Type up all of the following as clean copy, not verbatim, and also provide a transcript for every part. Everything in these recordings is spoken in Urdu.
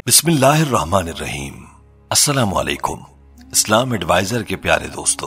بسم اللہ الرحمن الرحیم۔ السلام علیکم اسلام ایڈوائزر کے پیارے دوستو،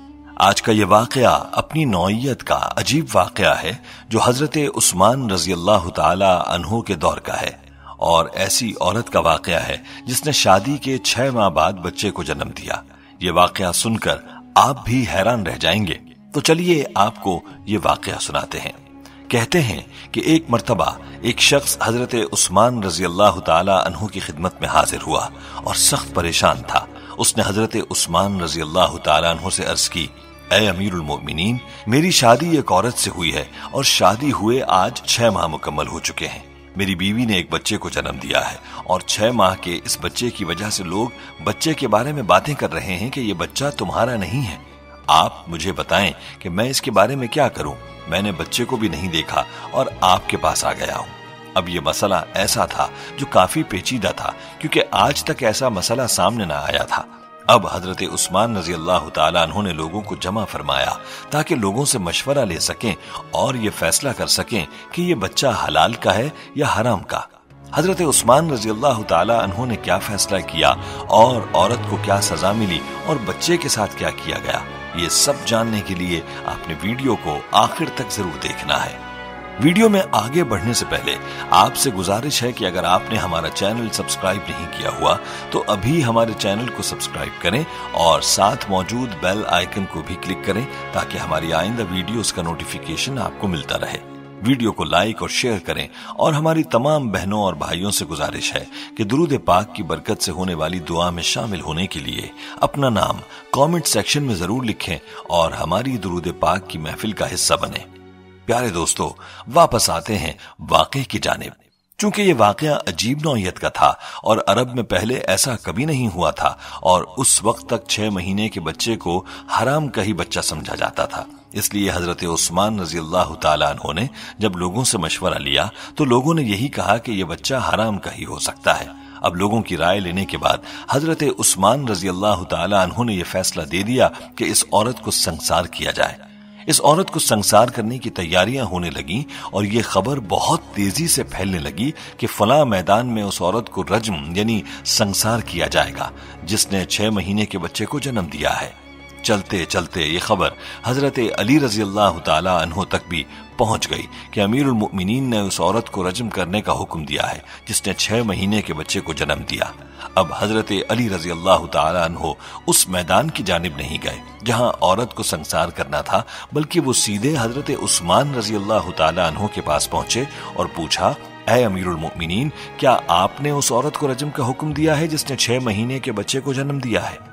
آج کا یہ واقعہ اپنی نوعیت کا عجیب واقعہ ہے جو حضرت عثمان رضی اللہ تعالی عنہ کے دور کا ہے، اور ایسی عورت کا واقعہ ہے جس نے شادی کے 6 ماہ بعد بچے کو جنم دیا۔ یہ واقعہ سن کر آپ بھی حیران رہ جائیں گے، تو چلیے آپ کو یہ واقعہ سناتے ہیں۔ کہتے ہیں کہ ایک مرتبہ ایک شخص حضرت عثمان رضی اللہ تعالی عنہ کی خدمت میں حاضر ہوا اور سخت پریشان تھا۔ اس نے حضرت عثمان رضی اللہ تعالی عنہ سے عرض کی، اے امیر المؤمنین، میری شادی ایک عورت سے ہوئی ہے اور شادی ہوئے آج 6 ماہ مکمل ہو چکے ہیں۔ میری بیوی نے ایک بچے کو جنم دیا ہے اور 6 ماہ کے اس بچے کی وجہ سے لوگ بچے کے بارے میں باتیں کر رہے ہیں کہ یہ بچہ تمہارا نہیں ہے۔ آپ مجھے بتائیں کہ میں اس کے بارے میں کیا کروں؟ میں نے بچے کو بھی نہیں دیکھا اور آپ کے پاس آ گیا ہوں۔ اب یہ مسئلہ ایسا تھا جو کافی پیچیدہ تھا، کیونکہ آج تک ایسا مسئلہ سامنے نہ آیا تھا۔ اب حضرت عثمان رضی اللہ تعالیٰ عنہ نے لوگوں کو جمع فرمایا تاکہ لوگوں سے مشورہ لے سکیں اور یہ فیصلہ کر سکیں کہ یہ بچہ حلال کا ہے یا حرام کا۔ حضرت عثمان رضی اللہ تعالیٰ عنہ نے کیا فیصلہ کیا اور عورت کو کیا سزا ملی اور بچے کے ساتھ کیا کیا گیا، یہ سب جاننے کے لیے آپ نے ویڈیو کو آخر تک ضرور دیکھنا ہے۔ ویڈیو میں آگے بڑھنے سے پہلے آپ سے گزارش ہے کہ اگر آپ نے ہمارا چینل سبسکرائب نہیں کیا ہوا تو ابھی ہمارے چینل کو سبسکرائب کریں اور ساتھ موجود بیل آئیکن کو بھی کلک کریں تاکہ ہماری آئندہ ویڈیوز کا نوٹیفیکیشن آپ کو ملتا رہے۔ ویڈیو کو لائک اور شیئر کریں، اور ہماری تمام بہنوں اور بھائیوں سے گزارش ہے کہ درود پاک کی برکت سے ہونے والی دعا میں شامل ہونے کے لیے اپنا نام کامنٹ سیکشن میں ضرور لکھیں اور ہماری درود پاک کی محفل کا حصہ بنیں۔ پیارے دوستو، واپس آتے ہیں واقعے کی جانب۔ چونکہ یہ واقعہ عجیب نوعیت کا تھا اور عرب میں پہلے ایسا کبھی نہیں ہوا تھا، اور اس وقت تک 6 مہینے کے بچے کو حرام کا ہی بچہ سمجھا جاتا تھا، اس لیے حضرت عثمان رضی اللہ تعالیٰ عنہ نے جب لوگوں سے مشورہ لیا تو لوگوں نے یہی کہا کہ یہ بچہ حرام کا ہی ہو سکتا ہے۔ اب لوگوں کی رائے لینے کے بعد حضرت عثمان رضی اللہ تعالیٰ عنہ نے یہ فیصلہ دے دیا کہ اس عورت کو سنسار کیا جائے۔ اس عورت کو سنسار کرنے کی تیاریاں ہونے لگیں اور یہ خبر بہت تیزی سے پھیلنے لگی کہ فلاں میدان میں اس عورت کو رجم یعنی سنسار کیا جائے گا جس نے 6 مہینے کے بچے کو جنم دیا ہے۔ چلتے چلتے یہ خبر حضرت علی رضی اللہ تعالی عنہ تک بھی پہنچ گئی کہ امیر المؤمنین نے اس عورت کو رجم کرنے کا حکم دیا ہے جس نے 6 مہینے کے بچے کو جنم دیا۔ اب حضرت علی رضی اللہ تعالی عنہ اس میدان کی جانب نہیں گئے جہاں عورت کو سنسار کرنا تھا، بلکہ وہ سیدھے حضرت عثمان رضی اللہ تعالی عنہ کے پاس پہنچے اور پوچھا، اے امیر المؤمنین، کیا آپ نے اس عورت کو رجم کا حکم دیا ہے جس نے 6 مہینے کے بچے کو جنم دیا ہے؟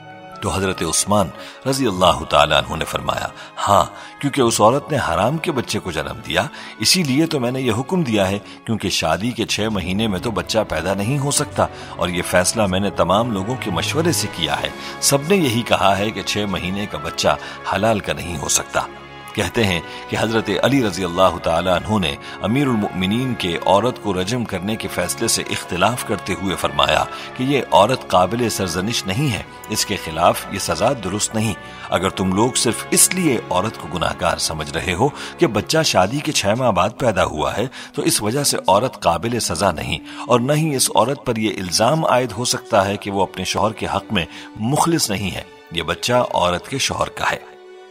تو حضرت عثمان رضی اللہ تعالیٰ عنہ نے فرمایا، ہاں، کیونکہ اس عورت نے حرام کے بچے کو جنم دیا، اسی لیے تو میں نے یہ حکم دیا ہے، کیونکہ شادی کے 6 مہینے میں تو بچہ پیدا نہیں ہو سکتا، اور یہ فیصلہ میں نے تمام لوگوں کے مشورے سے کیا ہے۔ سب نے یہی کہا ہے کہ 6 مہینے کا بچہ حلال کا نہیں ہو سکتا۔ کہتے ہیں کہ حضرت علی رضی اللہ تعالیٰ عنہ نے امیر المؤمنین کے عورت کو رجم کرنے کے فیصلے سے اختلاف کرتے ہوئے فرمایا کہ یہ عورت قابل سرزنش نہیں ہے، اس کے خلاف یہ سزا درست نہیں۔ اگر تم لوگ صرف اس لیے عورت کو گناہگار سمجھ رہے ہو کہ بچہ شادی کے 6 ماہ بعد پیدا ہوا ہے تو اس وجہ سے عورت قابل سزا نہیں، اور نہ ہی اس عورت پر یہ الزام عائد ہو سکتا ہے کہ وہ اپنے شوہر کے حق میں مخلص نہیں ہے۔ یہ بچہ عورت کے شوہر کا ہے۔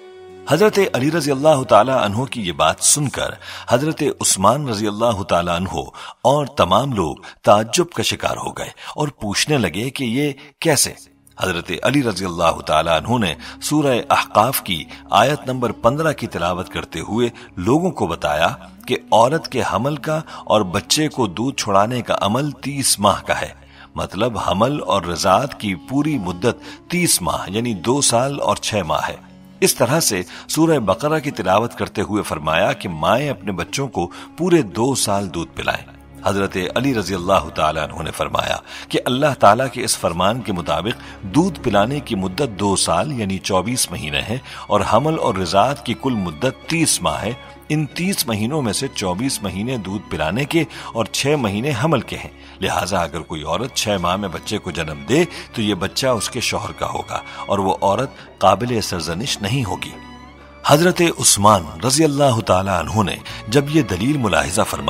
حضرت علی رضی اللہ تعالی عنہ کی یہ بات سن کر حضرت عثمان رضی اللہ تعالی عنہ اور تمام لوگ تعجب کا شکار ہو گئے اور پوچھنے لگے کہ یہ کیسے؟ حضرت علی رضی اللہ تعالی عنہ نے سورہ احقاف کی آیت نمبر 15 کی تلاوت کرتے ہوئے لوگوں کو بتایا کہ عورت کے حمل کا اور بچے کو دودھ چھڑانے کا عمل 30 ماہ کا ہے، مطلب حمل اور رضاعت کی پوری مدت 30 ماہ یعنی 2 سال اور 6 ماہ ہے۔ اس طرح سے سورہ بقرہ کی تلاوت کرتے ہوئے فرمایا کہ مائیں اپنے بچوں کو پورے 2 سال دودھ پلائیں۔ حضرت علی رضی اللہ تعالیٰ عنہ نے فرمایا کہ اللہ تعالیٰ کے اس فرمان کے مطابق دودھ پلانے کی مدت 2 سال یعنی 24 مہینے ہے، اور حمل اور رضاعت کی کل مدت 30 ماہ ہے۔ ان 30 مہینوں میں سے 24 مہینے دودھ پلانے کے اور 6 مہینے حمل کے ہیں، لہٰذا اگر کوئی عورت 6 ماہ میں بچے کو جنم دے تو یہ بچہ اس کے شوہر کا ہوگا اور وہ عورت قابل سرزنش نہیں ہوگی۔ حضرت عثمان رضی اللہ تعالی عنہ نے جب یہ دلیل ملاحظہ فرمائی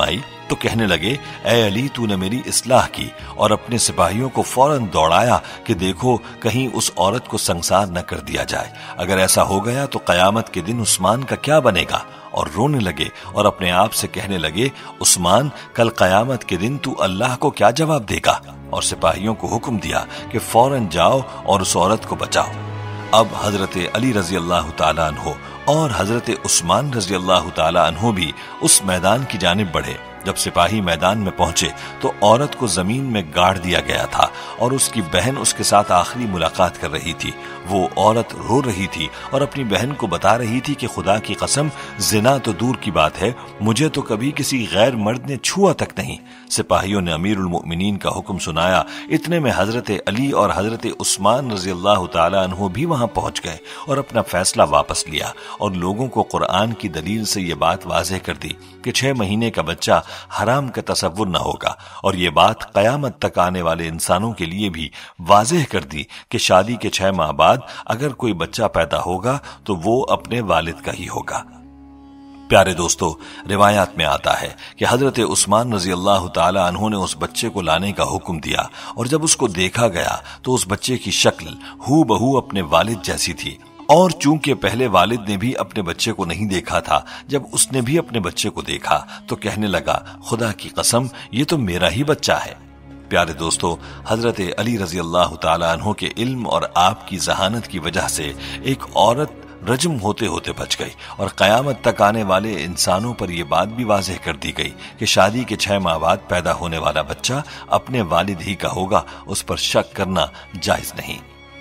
تو کہنے لگے اے علی تو نے میری اصلاح کی، اور اپنے سپاہیوں کو فوراً دوڑایا کہ دیکھو کہیں اس عورت کو سنسار نہ کر دیا جائے، اگر ایسا ہو گیا تو قیامت کے دن عثمان کا کیا بنے گا؟ اور رونے لگے اور اپنے آپ سے کہنے لگے عثمان کل قیامت کے دن تو اللہ کو کیا جواب دے گا؟ اور سپاہیوں کو حکم دیا کہ فوراً جاؤ اور اس عورت کو بچاؤ۔ اب حضرت علی رضی اللہ تعالیٰ عنہ اور حضرت عثمان رضی اللہ تعالیٰ عنہ بھی اس میدان کی جانب بڑھے۔ جب سپاہی میدان میں پہنچے تو عورت کو زمین میں گاڑ دیا گیا تھا اور اس کی بہن اس کے ساتھ آخری ملاقات کر رہی تھی۔ وہ عورت رو رہی تھی اور اپنی بہن کو بتا رہی تھی کہ خدا کی قسم زنا تو دور کی بات ہے، مجھے تو کبھی کسی غیر مرد نے چھوا تک نہیں۔ سپاہیوں نے امیر المؤمنین کا حکم سنایا، اتنے میں حضرت علی اور حضرت عثمان رضی اللہ تعالیٰ عنہ بھی وہاں پہنچ گئے اور اپنا فیصلہ واپس لیا، اور لوگوں کو قرآن کی دلیل سے یہ بات واضح کر دی کہ 6 مہینے کا بچہ حرام کا تصور نہ ہوگا، اور یہ بات قیامت تک آنے والے انسانوں کے لیے بھی واضح کر دی کہ شادی کے 6 ماہ بعد اگر کوئی بچہ پیدا ہوگا تو وہ اپنے والد کا ہی ہوگا۔ پیارے دوستو، روایات میں آتا ہے کہ حضرت عثمان رضی اللہ تعالی عنہ نے اس بچے کو لانے کا حکم دیا، اور جب اس کو دیکھا گیا تو اس بچے کی شکل ہو بہو اپنے والد جیسی تھی، اور چونکہ پہلے والد نے بھی اپنے بچے کو نہیں دیکھا تھا، جب اس نے بھی اپنے بچے کو دیکھا تو کہنے لگا خدا کی قسم یہ تو میرا ہی بچہ ہے۔ پیارے دوستو، حضرت علی رضی اللہ تعالیٰ عنہ کے علم اور آپ کی ذہانت کی وجہ سے ایک عورت رجم ہوتے ہوتے بچ گئی، اور قیامت تک آنے والے انسانوں پر یہ بات بھی واضح کر دی گئی کہ شادی کے 6 ماہ بعد پیدا ہونے والا بچہ اپنے والد ہی کا ہوگا، اس پر شک کرنا جائز نہیں۔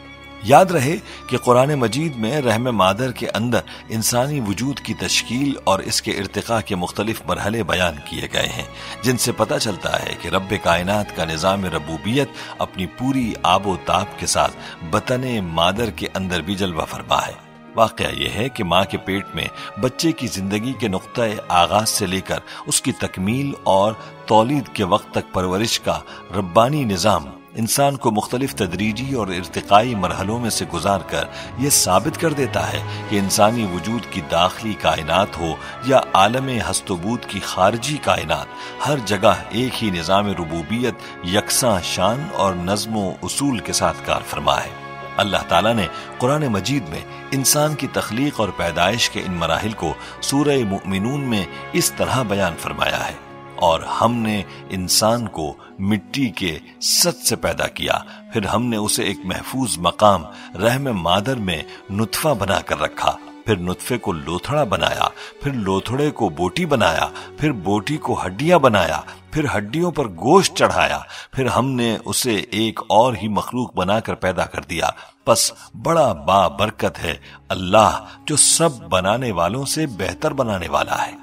یاد رہے کہ قرآن مجید میں رحم مادر کے اندر انسانی وجود کی تشکیل اور اس کے ارتقاء کے مختلف مرحلے بیان کیے گئے ہیں، جن سے پتہ چلتا ہے کہ رب کائنات کا نظام ربوبیت اپنی پوری آب و تاب کے ساتھ بطن مادر کے اندر بھی جلوہ فرما ہے۔ واقعہ یہ ہے کہ ماں کے پیٹ میں بچے کی زندگی کے نقطہ آغاز سے لے کر اس کی تکمیل اور تولید کے وقت تک پرورش کا ربانی نظام انسان کو مختلف تدریجی اور ارتقائی مرحلوں میں سے گزار کر یہ ثابت کر دیتا ہے کہ انسانی وجود کی داخلی کائنات ہو یا عالم ہست و بود کی خارجی کائنات، ہر جگہ ایک ہی نظام ربوبیت یکساں شان اور نظم و اصول کے ساتھ کار فرما ہے۔ اللہ تعالیٰ نے قرآن مجید میں انسان کی تخلیق اور پیدائش کے ان مراحل کو سورہ مومنون میں اس طرح بیان فرمایا ہے، اور ہم نے انسان کو مٹی کے سط سے پیدا کیا، پھر ہم نے اسے ایک محفوظ مقام رحم مادر میں نطفہ بنا کر رکھا، پھر نطفے کو لوتھڑا بنایا، پھر لوتھڑے کو بوٹی بنایا، پھر بوٹی کو ہڈیاں بنایا، پھر ہڈیوں پر گوشت چڑھایا، پھر ہم نے اسے ایک اور ہی مخلوق بنا کر پیدا کر دیا۔ پس بڑا با برکت ہے اللہ جو سب بنانے والوں سے بہتر بنانے والا ہے۔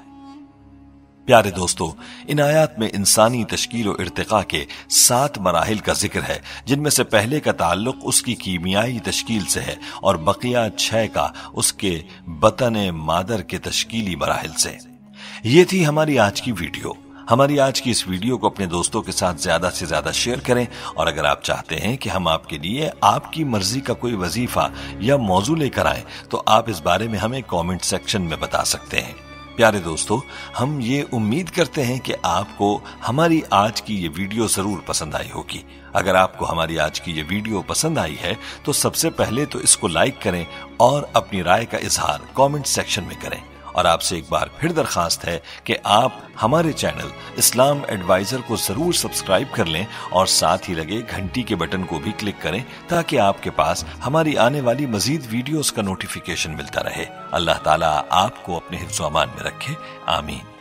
پیارے دوستو، ان آیات میں انسانی تشکیل و ارتقاء کے 7 مراحل کا ذکر ہے، جن میں سے پہلے کا تعلق اس کی کیمیائی تشکیل سے ہے اور بقیہ 6 کا اس کے بطن مادر کے تشکیلی مراحل سے۔ یہ تھی ہماری آج کی ویڈیو۔ ہماری آج کی اس ویڈیو کو اپنے دوستوں کے ساتھ زیادہ سے زیادہ شیئر کریں، اور اگر آپ چاہتے ہیں کہ ہم آپ کے لیے آپ کی مرضی کا کوئی وظیفہ یا موضوع لے کر آئیں تو آپ اس بارے میں ہمیں کامنٹ سیکشن میں بتا سکتے ہیں۔ پیارے دوستو، ہم یہ امید کرتے ہیں کہ آپ کو ہماری آج کی یہ ویڈیو ضرور پسند آئی ہوگی۔ اگر آپ کو ہماری آج کی یہ ویڈیو پسند آئی ہے تو سب سے پہلے تو اس کو لائک کریں اور اپنی رائے کا اظہار کامنٹ سیکشن میں کریں، اور آپ سے ایک بار پھر درخواست ہے کہ آپ ہمارے چینل اسلام ایڈوائزر کو ضرور سبسکرائب کر لیں اور ساتھ ہی لگے گھنٹی کے بٹن کو بھی کلک کریں تاکہ آپ کے پاس ہماری آنے والی مزید ویڈیوز کا نوٹیفیکیشن ملتا رہے۔ اللہ تعالیٰ آپ کو اپنے حفظ و امان میں رکھے، آمین۔